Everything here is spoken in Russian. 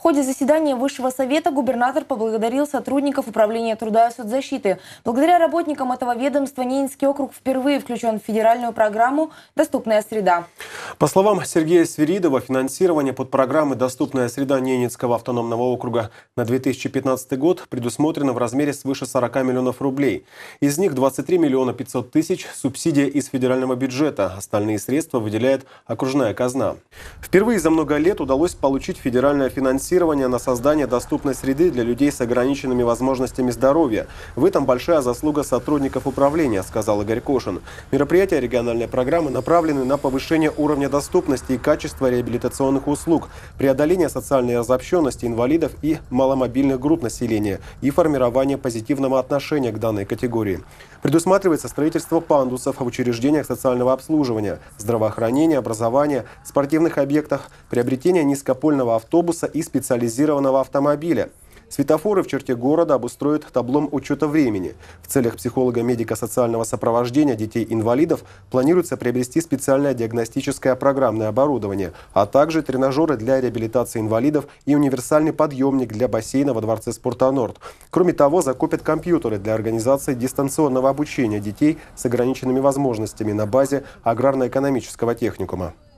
ходе заседания Высшего совета губернатор поблагодарил сотрудников Управления труда и соцзащиты. Благодаря работникам этого ведомства Ненецкий округ впервые включен в федеральную программу «Доступная среда». По словам Сергея Свиридова, финансирование под программы «Доступная среда» Ненецкого автономного округа на 2015 год предусмотрено в размере свыше 40 миллионов рублей. Из них 23 миллиона 500 тысяч – субсидия из федерального бюджета. Остальные средства выделяет окружная казна. Впервые за много лет удалось получить федеральное финансирование на создание доступной среды для людей с ограниченными возможностями здоровья. В этом большая заслуга сотрудников управления, сказал Игорь Кошин. Мероприятия региональной программы направлены на повышение уровня доступности и качества реабилитационных услуг, преодоление социальной разобщенности инвалидов и маломобильных групп населения и формирование позитивного отношения к данной категории. Предусматривается строительство пандусов в учреждениях социального обслуживания, здравоохранения, образования, спортивных объектах, приобретение низкопольного автобуса и специализированного автомобиля. Светофоры в черте города обустроят таблом учета времени. В целях психолого-медико-социального сопровождения детей-инвалидов планируется приобрести специальное диагностическое программное оборудование, а также тренажеры для реабилитации инвалидов и универсальный подъемник для бассейна во Дворце спорта «Норд». Кроме того, закупят компьютеры для организации дистанционного обучения детей с ограниченными возможностями на базе аграрно-экономического техникума.